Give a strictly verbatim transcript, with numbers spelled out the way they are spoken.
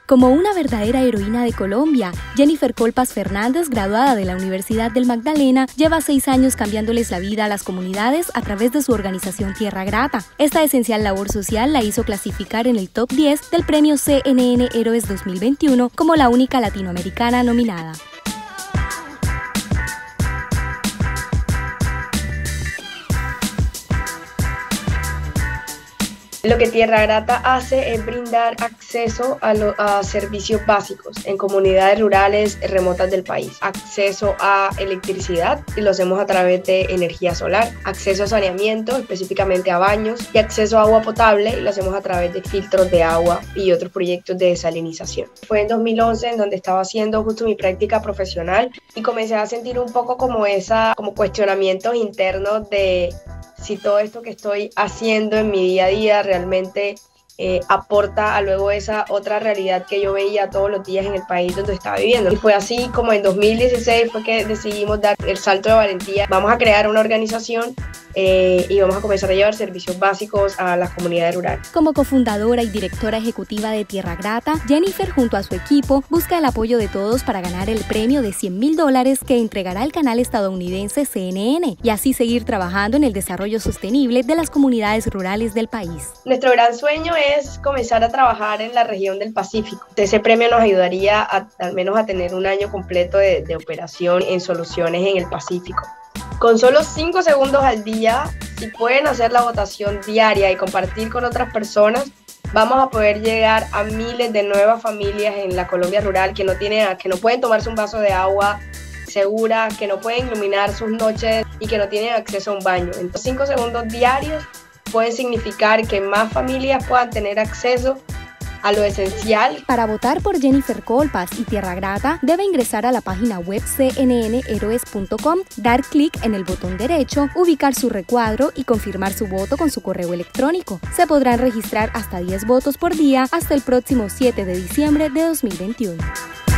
Como una verdadera heroína de Colombia, Jennifer Colpas Fernández, graduada de la Universidad del Magdalena, lleva seis años cambiándoles la vida a las comunidades a través de su organización Tierra Grata. Esta esencial labor social la hizo clasificar en el top diez del premio C N N Héroes dos mil veintiuno como la única latinoamericana nominada. Lo que Tierra Grata hace es brindar acceso a, lo, a servicios básicos en comunidades rurales remotas del país. Acceso a electricidad, y lo hacemos a través de energía solar. Acceso a saneamiento, específicamente a baños. Y acceso a agua potable, y lo hacemos a través de filtros de agua y otros proyectos de desalinización. Fue en dos mil once en donde estaba haciendo justo mi práctica profesional y comencé a sentir un poco como esa, como cuestionamientos internos de si todo esto que estoy haciendo en mi día a día realmente eh, aporta a luego esa otra realidad que yo veía todos los días en el país donde estaba viviendo. Y fue así como en dos mil dieciséis fue que decidimos dar el salto de valentía. Vamos a crear una organización eh, y vamos a comenzar a llevar servicios básicos a las comunidades rurales. Como cofundadora y directora ejecutiva de Tierra Grata, Jennifer junto a su equipo busca el apoyo de todos para ganar el premio de cien mil dólares que entregará el canal estadounidense C N N y así seguir trabajando en el desarrollo sostenible de las comunidades rurales del país. Nuestro gran sueño es comenzar a trabajar en la región del Pacífico. Ese premio nos ayudaría a, al menos a tener un año completo de, de operación en soluciones en el Pacífico. Con solo cinco segundos al día, si pueden hacer la votación diaria y compartir con otras personas, vamos a poder llegar a miles de nuevas familias en la Colombia rural que no, tienen, que no pueden tomarse un vaso de agua segura, que no pueden iluminar sus noches y que no tienen acceso a un baño. Entonces, cinco segundos diarios pueden significar que más familias puedan tener acceso a lo esencial. Para votar por Jennifer Colpas y Tierra Grata, debe ingresar a la página web c n n héroes punto com, dar clic en el botón derecho, ubicar su recuadro y confirmar su voto con su correo electrónico. Se podrán registrar hasta diez votos por día hasta el próximo siete de diciembre de dos mil veintiuno.